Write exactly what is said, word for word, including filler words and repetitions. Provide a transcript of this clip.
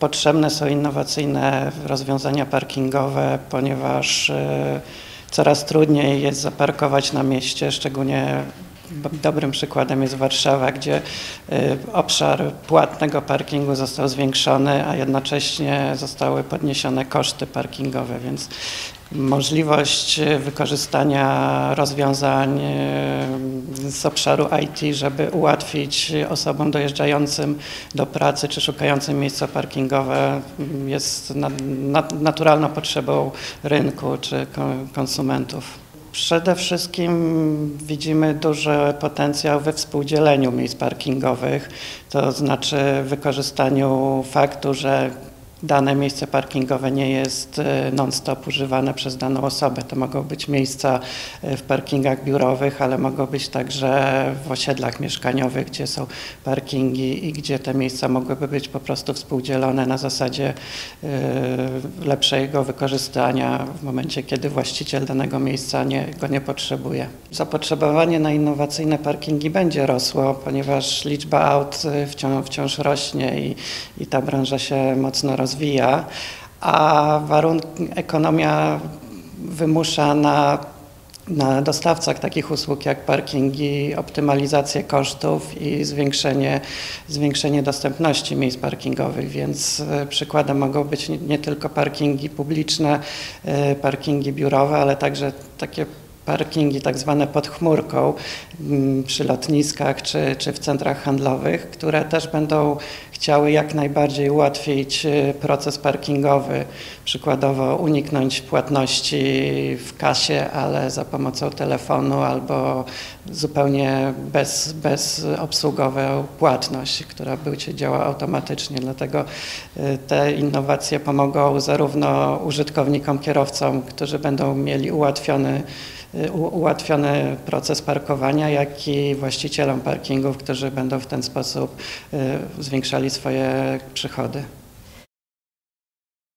Potrzebne są innowacyjne rozwiązania parkingowe, ponieważ coraz trudniej jest zaparkować na mieście, szczególnie dobrym przykładem jest Warszawa, gdzie obszar płatnego parkingu został zwiększony, a jednocześnie zostały podniesione koszty parkingowe, więc możliwość wykorzystania rozwiązań z obszaru I T, żeby ułatwić osobom dojeżdżającym do pracy czy szukającym miejsca parkingowe, jest naturalną potrzebą rynku czy konsumentów. Przede wszystkim widzimy duży potencjał we współdzieleniu miejsc parkingowych, to znaczy wykorzystaniu faktu, że dane miejsce parkingowe nie jest non-stop używane przez daną osobę. To mogą być miejsca w parkingach biurowych, ale mogą być także w osiedlach mieszkaniowych, gdzie są parkingi i gdzie te miejsca mogłyby być po prostu współdzielone na zasadzie lepszego wykorzystania w momencie, kiedy właściciel danego miejsca nie, go nie potrzebuje. Zapotrzebowanie na innowacyjne parkingi będzie rosło, ponieważ liczba aut wciąż, wciąż rośnie i, i ta branża się mocno rozwija. rozwija, a warunki, ekonomia wymusza na, na dostawcach takich usług jak parkingi optymalizację kosztów i zwiększenie, zwiększenie dostępności miejsc parkingowych, więc przykładem mogą być nie, nie tylko parkingi publiczne, parkingi biurowe, ale także takie parkingi tak zwane pod chmurką przy lotniskach czy, czy w centrach handlowych, które też będą chciały jak najbardziej ułatwić proces parkingowy, przykładowo uniknąć płatności w kasie, ale za pomocą telefonu albo zupełnie bez, bezobsługową płatność, która będzie działała automatycznie. Dlatego te innowacje pomogą zarówno użytkownikom, kierowcom, którzy będą mieli ułatwiony ułatwiony proces parkowania, jak i właścicielom parkingów, którzy będą w ten sposób zwiększali swoje przychody.